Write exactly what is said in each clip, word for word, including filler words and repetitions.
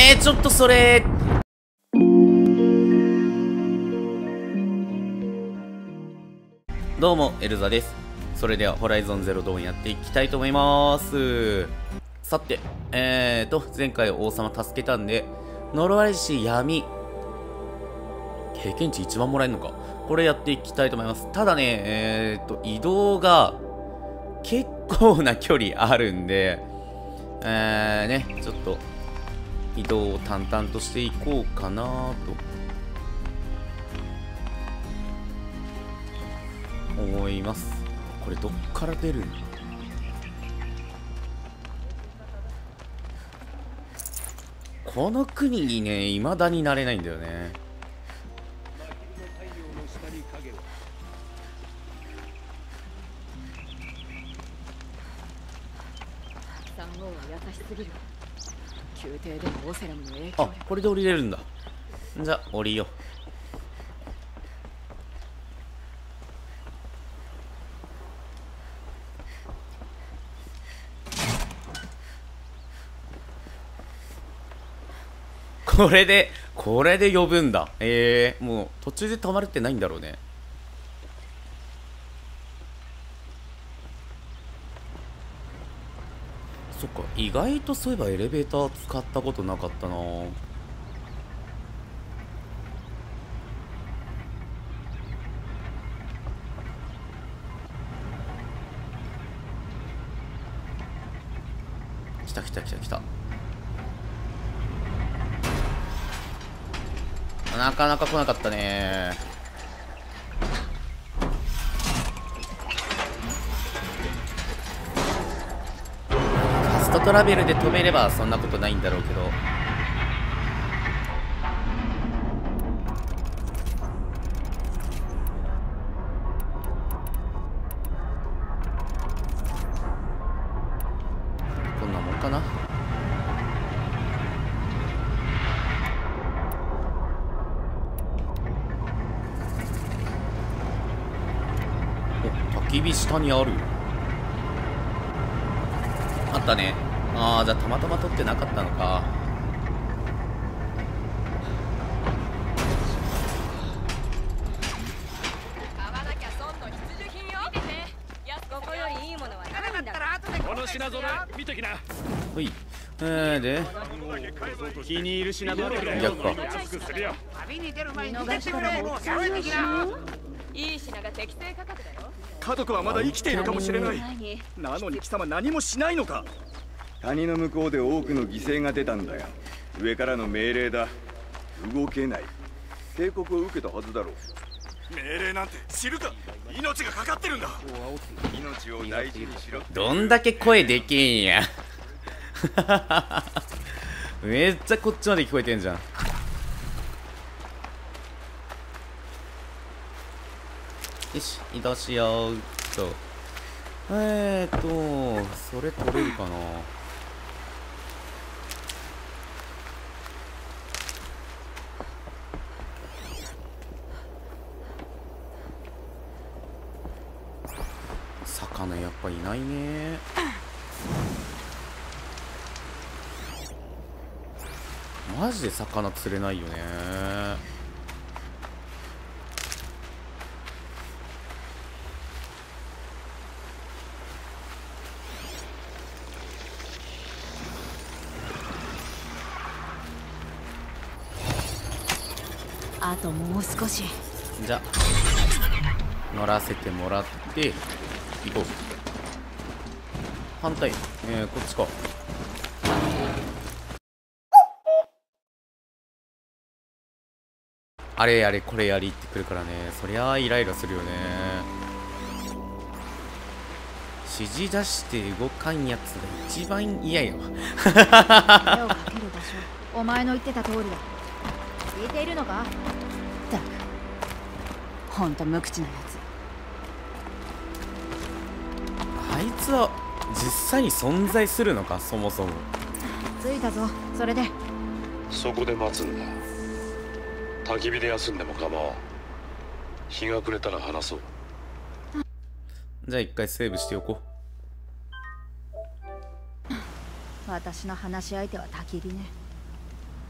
えー、ちょっとそれどうもエルザです。それではホライゾンゼロドーンやっていきたいと思います。さてえーと前回王様助けたんで呪われし闇経験値一番もらえるのか、これやっていきたいと思います。ただねえーと移動が結構な距離あるんでえーねちょっと移動を淡々としていこうかなと思います。これどっから出るの？この国にね未だになれないんだよね。あ、これで降りれるんだ。じゃあ降りよう。これでこれで呼ぶんだ。えー、もう途中で止まるってないんだろうね。そっか、意外とそういえばエレベーター使ったことなかったな。来た来た来た来た。なかなか来なかったね。ファストトラベルで止めればそんなことないんだろうけど、こんなもんかな。お、焚き火下にある。あったね。ああ、じゃあたまたま撮ってなかったのか。 買わなきゃ損の必需品よ。見てね。ここよりいいものはないんだから。 この品揃え見てきな。 ほい。えー、で気に入る品どれくらい逆か。 旅に出る前に見てくれ。もうやめてきな。いい品が適正価格だよ。 家族はまだ生きているかもしれない。なのに貴様何もしないのか。 谷の向こうで多くの犠牲が出たんだよ。上からの命令だ。動けない。警告を受けたはずだろう。 命令なんて知るか。命がかかってるんだ。 命を大事にしろ。 どんだけ声でけえんや。めっちゃこっちまで聞こえてんじゃん。よし、移動しようと。えーっとそれ取れるかな。魚やっぱいないね。マジで魚釣れないよね。 あともう少し。 じゃあ乗らせてもらって行こう。反対、えー、こっちか。あれやれこれやりってくるからね、そりゃあイライラするよね。指示出して動かんやつが一番嫌よ。 手をかける場所、お前の言ってた通りだ。聞いているのか？ ったく、ほんと無口なやつ。 あいつは実際に存在するのか、そもそも。 着いたぞ。それでそこで待つんだ。焚き火で休んでも構わん。日が暮れたら話そう。 じゃあ一回セーブしておこ私の話し相手は焚き火ね。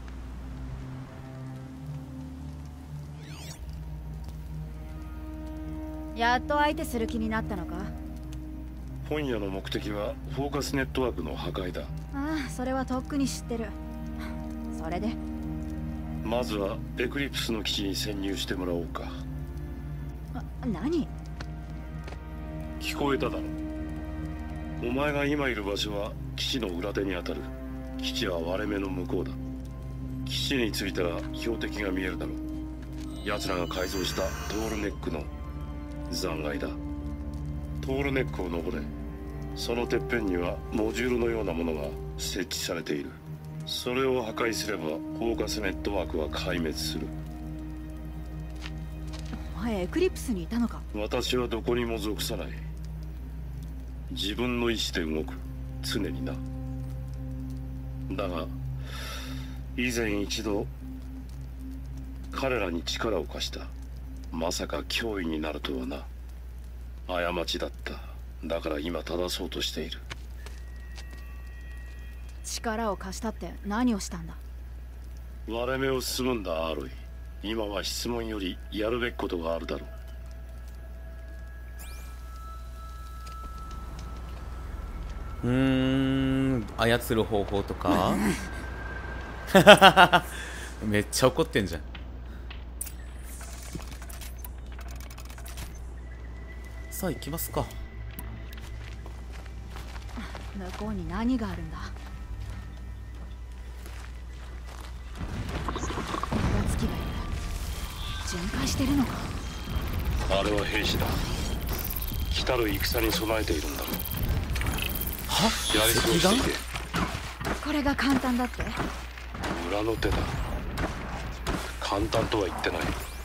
やっと相手する気になったのか。 本屋の目的はフォーカスネットワークの破壊だ。 ああ、それはとっくに知ってる。それでまずはエクリプスの基地に潜入してもらおうか。 あ、何？ 聞こえただろ。お前が今いる場所は基地の裏手にあたる。基地は割れ目の向こうだ。基地に着いたら標的が見えるだろう。奴らが改造したトールネックの残骸だ。トールネックを登れ。そのてっぺんにはモジュールのようなものが設置されている。それを破壊すればフォーカスネットワークは壊滅する。 お前エクリプスにいたのか。 私はどこにも属さない。自分の意志で動く。常にな。だが以前一度彼らに力を貸した。まさか脅威になるとはな。過ちだった。だから今正そうとしている。 力を貸したって何をしたんだ。 割れ目を進むんだアロイ。今は質問よりやるべきことがあるだろう。うーん、操る方法とかめっちゃ怒ってんじゃん。さあ行きますか。 向こうに何があるんだ。長月がいる。巡回してるのか。 あれは兵士だ。来たる戦に備えているんだろう。 は？ やり過ごしていて。 これが簡単だって。 裏の手だ。簡単とは言ってない。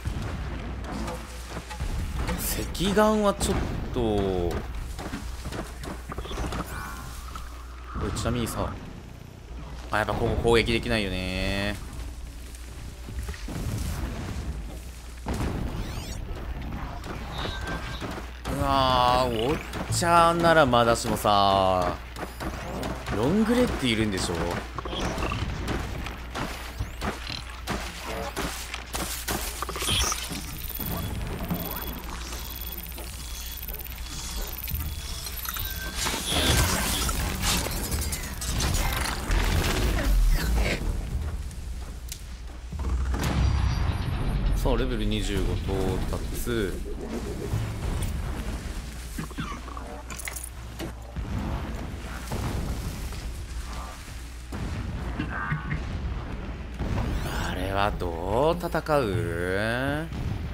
石岩はちょっとこれちなみにさ、あ、やっぱここ攻撃できないよね。うわー、ウォッチャーならまだしもさ、ロングレッドいるんでしょ。さあレベルにじゅうご到達。あれはどう戦う？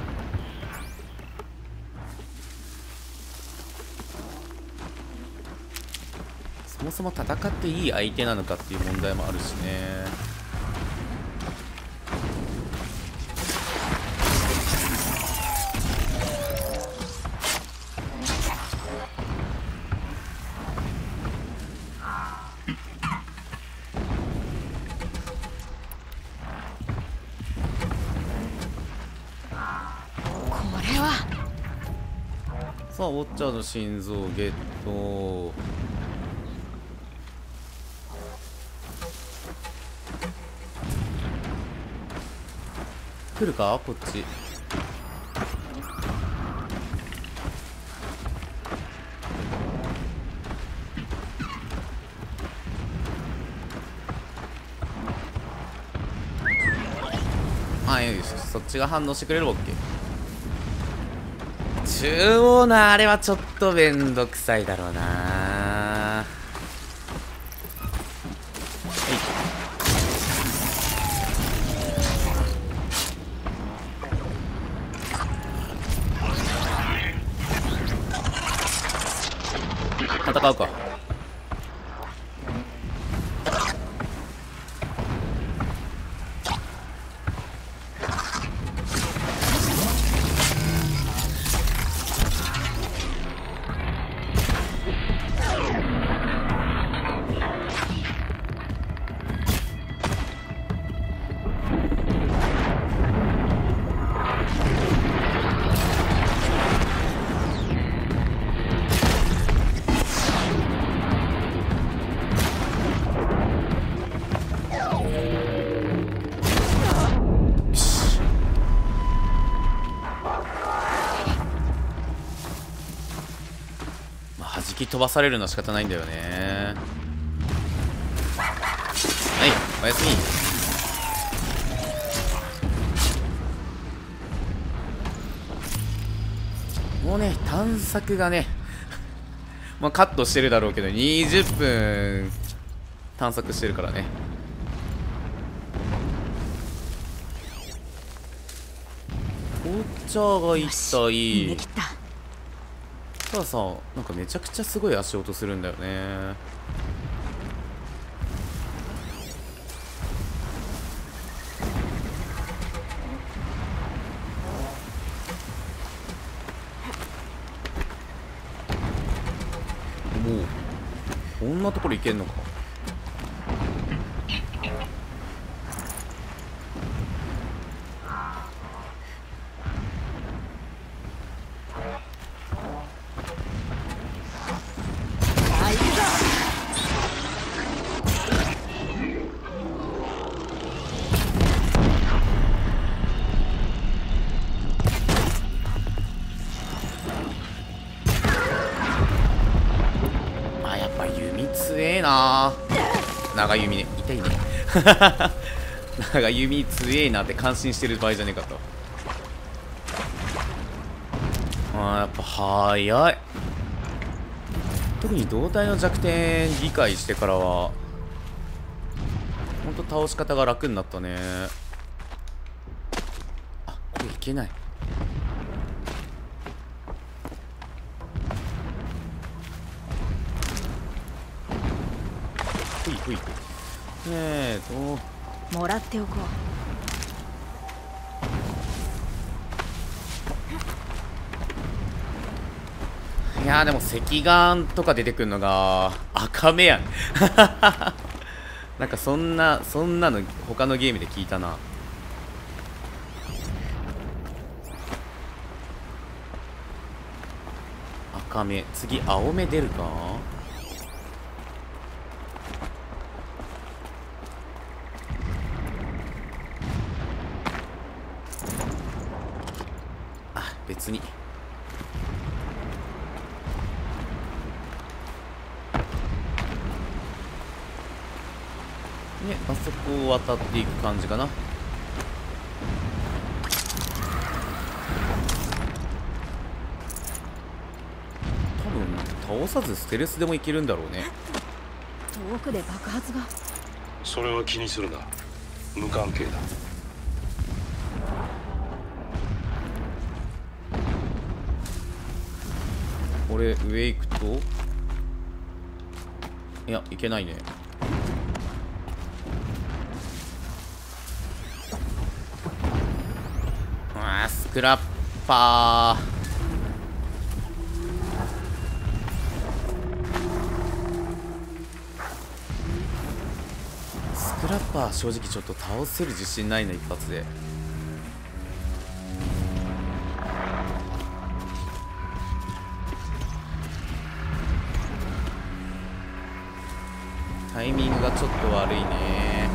そもそも戦っていい相手なのかっていう問題もあるしね。さあウォッチャーの心臓ゲット。来るかこっち。あ、よし、そっちが反応してくれる。 OK。中央のあれはちょっとめんどくさいだろうな。はい、戦うか。 吹き飛ばされるのは仕方ないんだよね。はいおやすみ。もうね探索がねまあカットしてるだろうけどにじゅっぷん探索してるからね。紅茶が痛い。 できた。 たださなんかめちゃくちゃすごい足音するんだよね。もうこんなところ行けんのか。長弓ね痛いね長弓強えなって感心してる場合じゃねえかと。あーやっぱ早い。特に胴体の弱点理解してからはほんと倒し方が楽になったね。あこれいけない。ほいほいえーともらっておこう。いやーでも赤眼とか出てくるのが赤目やんなんかそんなそんなの他のゲームで聞いたな。赤目次青目出るか。別にねあそこを渡っていく感じかな。多分倒さずステルスでもいけるんだろうね。 遠くで爆発が。 それは気にするな、無関係だ。 これ上行くといやいけないね。あースクラッパースクラッパー正直ちょっと倒せる自信ないな一発で。タイミングがちょっと悪いね。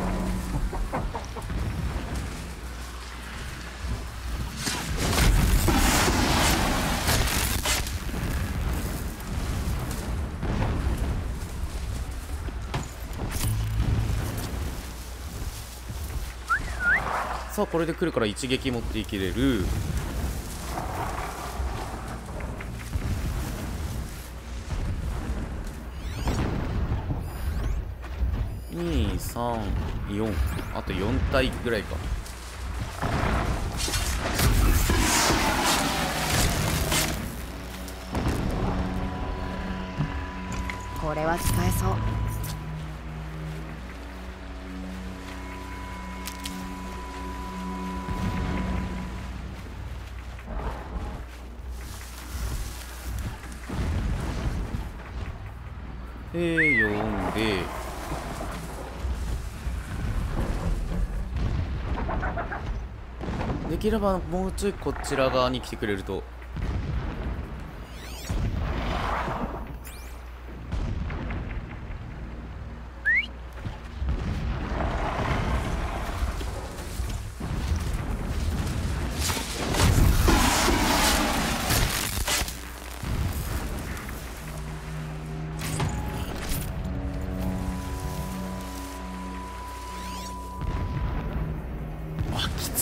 さあこれで来るから一撃持っていけれる。にさんよんあとよん体ぐらいか。 これは使えそう。 でよんでできればもうちょいこちら側に来てくれると。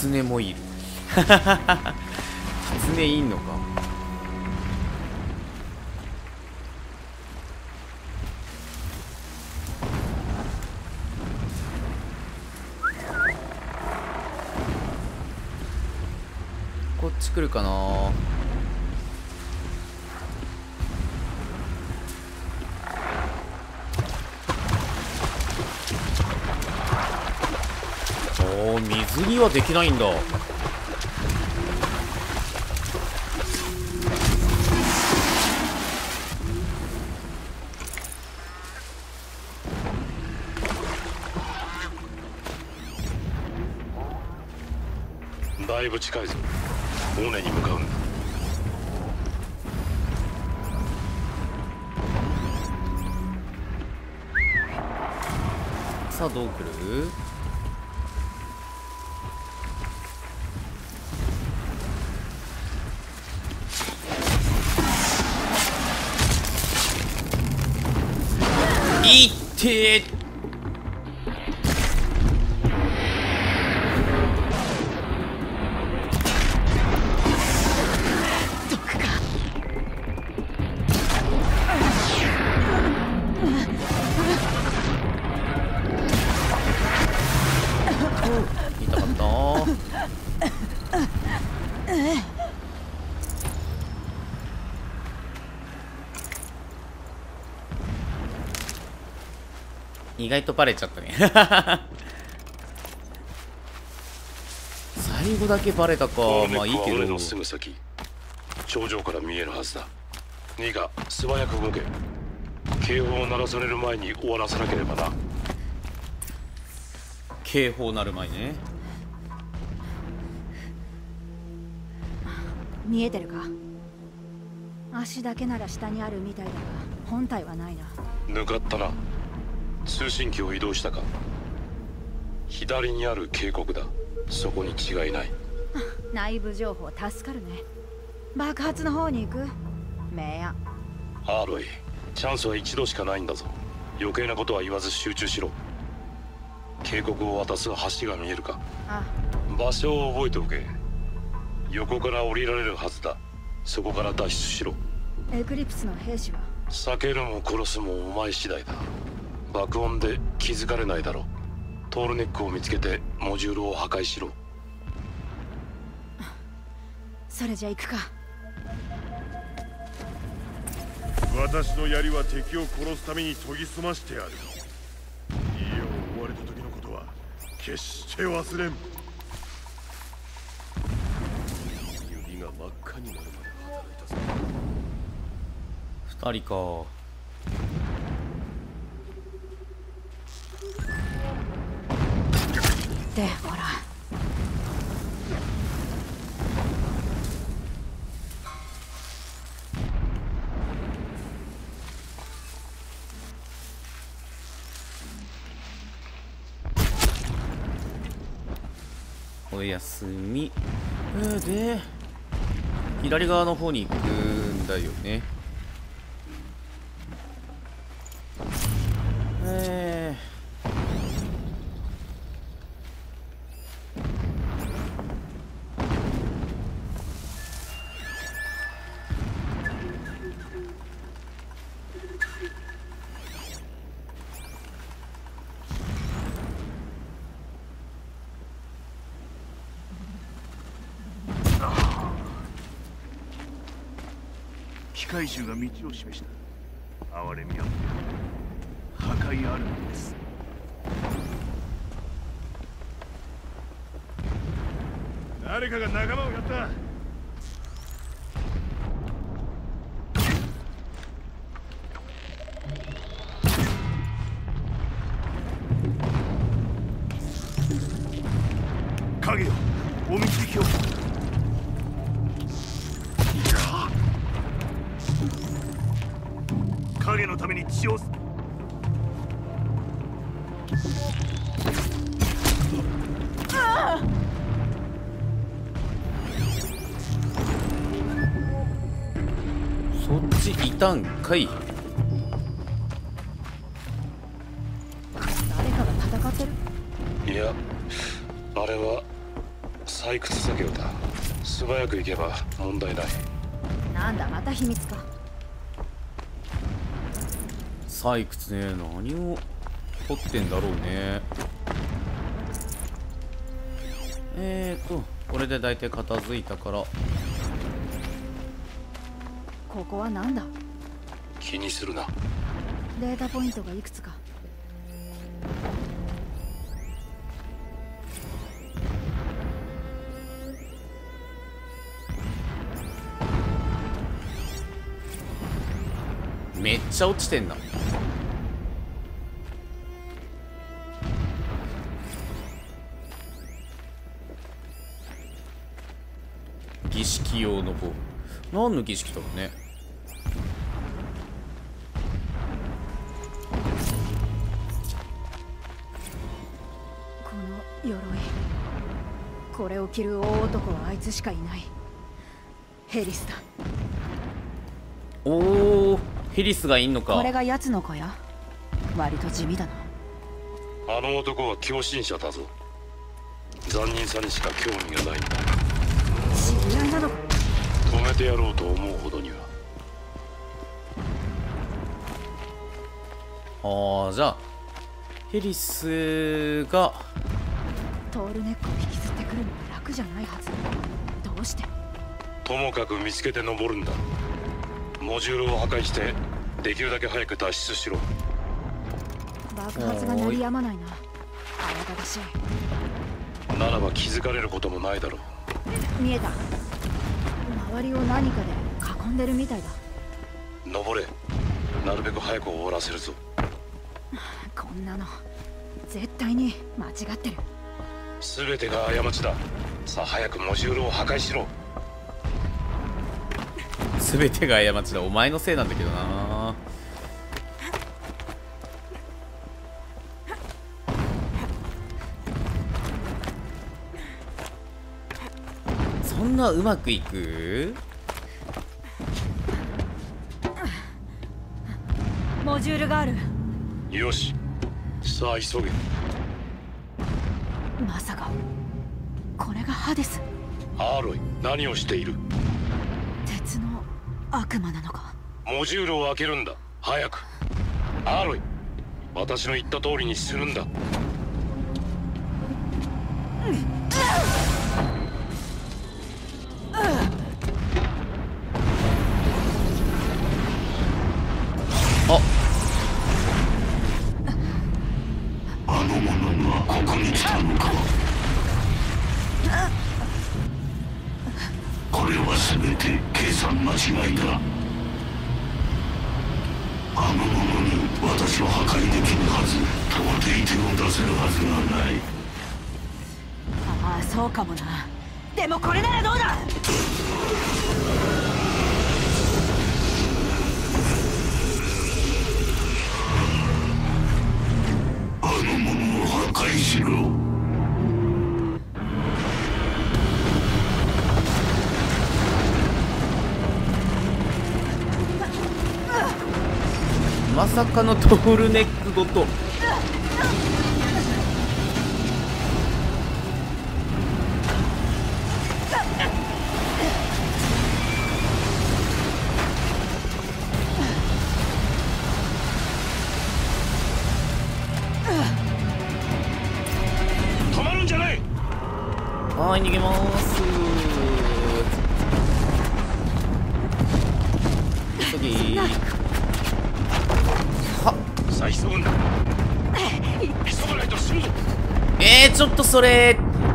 狐もいる狐いんのか。こっち来るかな。おー、水にはできないんだ。 だいぶ近いぞ。尾根に向かうんだ。 さあどう来る。いってー。痛かったー。意外とバレちゃったね最後だけバレたか。まあいいけど。 俺のすぐ先、頂上から見えるはずだ。いいか、素早く動け。警報を鳴らされる前に終わらせなければな。 警報鳴る前ね。 見えてるか。足だけなら下にあるみたいだが本体はないな。 抜かったな。通信機を移動したか。左にある渓谷だ。そこに違いない。 内部情報助かるね。爆発の方に行く。メアアーロイ、チャンスは一度しかないんだぞ。余計なことは言わず集中しろ。渓谷を渡す橋が見えるか。 あ場所を覚えておけ。横から降りられるはずだ。そこから脱出しろ。 エクリプスの兵士は。 避けるも殺すもお前次第だ。爆音で気づかれないだろう。トールネックを見つけてモジュールを破壊しろ。 それじゃ行くか。 私の槍は敵を殺すために研ぎ澄ましてある。家を追われた時のことは決して忘れん。指が真っ赤になるまで働いたぞ。 二人か。 でほら。 おやすみ。えー、で左側の方に行くんだよね。えー機械獣が道を示した。哀れみは破壊あるのです。誰かが仲間をやった。影よ、お導きを。影のために血を。 そっちいたんかい。 誰かが戦ってる。 いや、あれは採掘作業だ。素早く行けば問題ない。 なんだまた秘密か。 採掘ね、何を掘ってんだろうね。えーとこれで大体片付いたから。 ここはなんだ。 気にするな。 データポイントがいくつか。 めっちゃ落ちてんな。儀式用の棒。何の儀式だろうね。 この鎧、これを着る大男はあいつしかいない。ヘリスだ。 おお、ヘリスがいんのか。 これが奴の子や。割と地味だな。 あの男は狂信者だぞ。残忍さにしか興味がないんだ。 知り合いなのか。 止めてやろうと思うほどには。 ああ、じゃあヘリスがトールネックを引きずってくるのは楽じゃないはず。どうして。 ともかく見つけて登るんだ。モジュールを破壊してできるだけ早く脱出しろ。 爆発が鳴りやまないな。慌ただしい。 ならば気づかれることもないだろう。 見えた。周りを何かで囲んでるみたいだ。 登れ。なるべく早く終わらせるぞ。 こんなの絶対に間違ってる。 全てが過ちだ。さあ早くモジュールを破壊しろ。 全てが過ちだ。お前のせいなんだけどな。そんなうまくいく？ モジュールがある。 よし、さあ急げ。 まさかこれがハデス。 アーロイ、何をしている？ 鉄の悪魔なのか。 モジュールを開けるんだ。早く。アーロイ、私の言った通りにするんだ。 あの者がここに来たのか。これは全て計算間違いだ。あの者に私は破壊できるはず。到底手を出せるはずがない。 ああ、そうかもな。でもこれならどうだ。 あの者を破壊しろ。 まさかのトールネックごと。 止まるんじゃない。 はい、逃げまーす。急ぎー。 さあ急ぐんだ。急がないと死ぬぞ。 えー、ちょっとそれ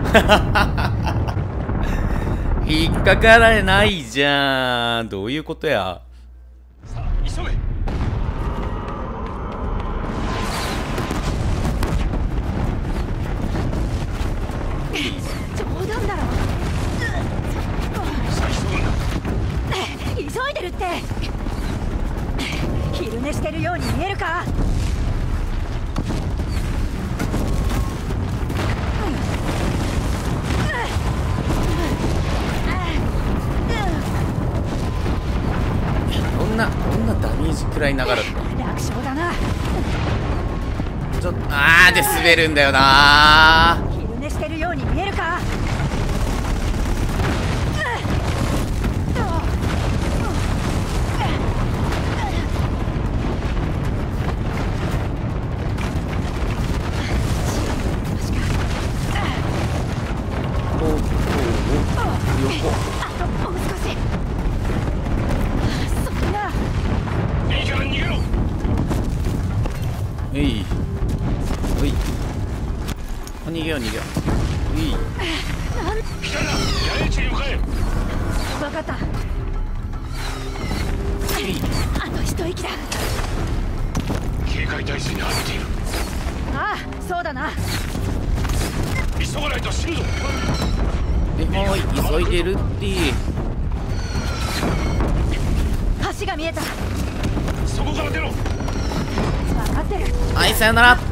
引っかからないじゃん。どういうことや。 さあ急げ。 冗談だろ。 さあ急ぐんだ。 急いでるって。昼寝してるように見えるか。 どんなどんなダメージくらいながらとか。 楽勝だな。 ちょっとあーで滑るんだよな。 昼寝してるように見えるか。 逃げよう逃げよう。いい。 来たな、野営地に向かえ。 分かった。あと一息だ。 警戒態勢に入っている。 ああ、そうだな。 急がないと死ぬぞ。 え、はい、急いでるって。 橋が見えた。 そこから出ろ。 分かってる。 はい、さよなら。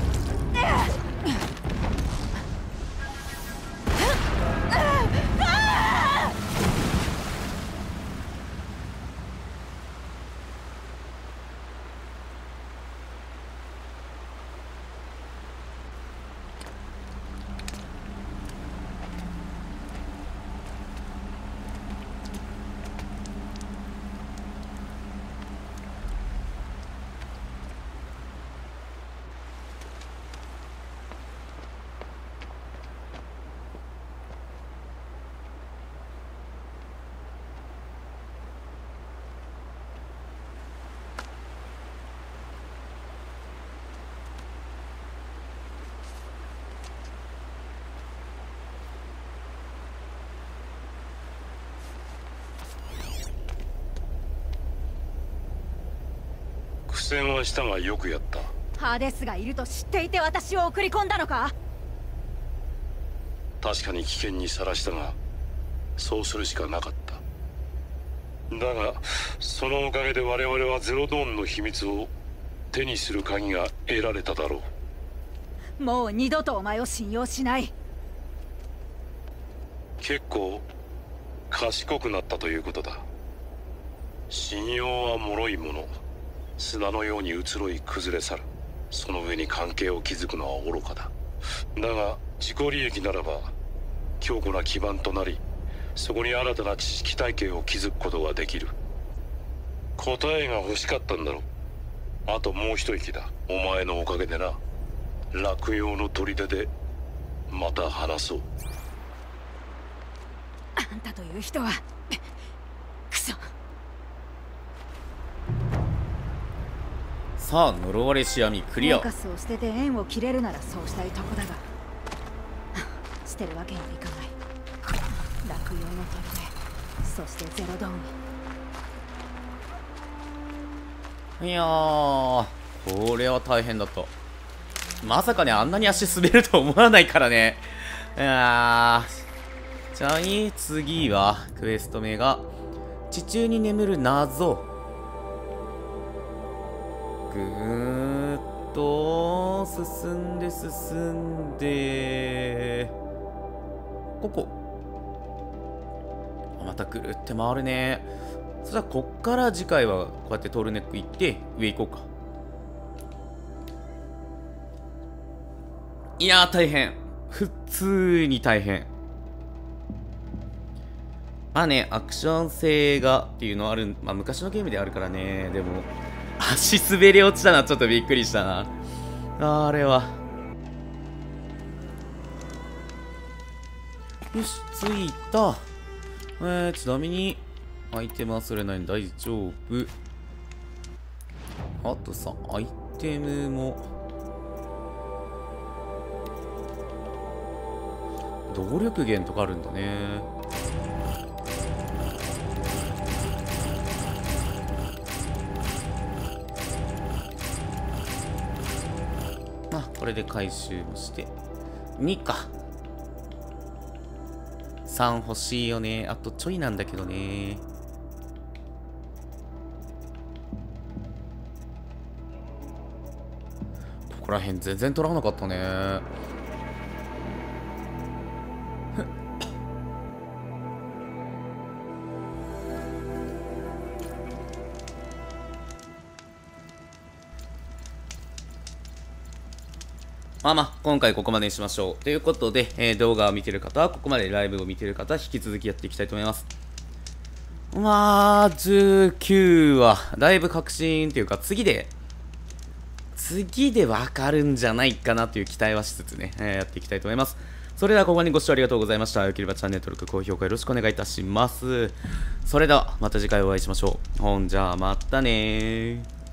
苦戦はしたがよくやった。 ハーデスがいると知っていて私を送り込んだのか。 確かに危険にさらしたが、そうするしかなかった。だがそのおかげで我々はゼロドーンの秘密を手にする鍵が得られただろう。もう二度とお前を信用しない。 結構賢くなったということだ。信用は脆いもの。砂のように移ろい崩れ去る。その上に関係を築くのは愚かだ。だが自己利益ならば強固な基盤となり、そこに新たな知識体系を築くことができる。答えが欲しかったんだろう。あともう一息だ。お前のおかげでな。落葉の砦でまた話そう。 あんたという人はクソ。 さあ、呪われし闇クリア。 フォーカスを捨てて縁を切れるならそうしたいとこだが、捨てるわけにはいかない。落葉の砦、そしてゼロドーン。 いやー、これは大変だった。まさかね、あんなに足滑ると思わないからね。いやー、じゃあに次はクエスト名が地中に眠る謎。ぐーっと進んで進んで、ここまたぐるって回るね。そしたらこっから次回はこうやってトールネック行って上行こうか。いやー大変、普通に大変。まあね、アクション性がっていうのはある、まあ昔のゲームであるからね。でも足滑り落ちたな、ちょっとびっくりしたな。あれはよし、着いた。えー、ちなみにアイテム忘れないの大丈夫。あとさ、アイテムも動力源とかあるんだね。あ、これで回収もしてにか。さん欲しいよね。あとちょいなんだけどね。ここら辺全然取らなかったね。まあまあ、今回ここまでにしましょう。ということで、えー、動画を見てる方は、ここまでライブを見てる方は、引き続きやっていきたいと思います。まあ、じゅうきゅうは、だいぶ確信というか、次で、次でわかるんじゃないかなという期待はしつつね、えー、やっていきたいと思います。それでは、ここにご視聴ありがとうございました。よければチャンネル登録、高評価よろしくお願いいたします。それでは、また次回お会いしましょう。ほんじゃあ、またねー。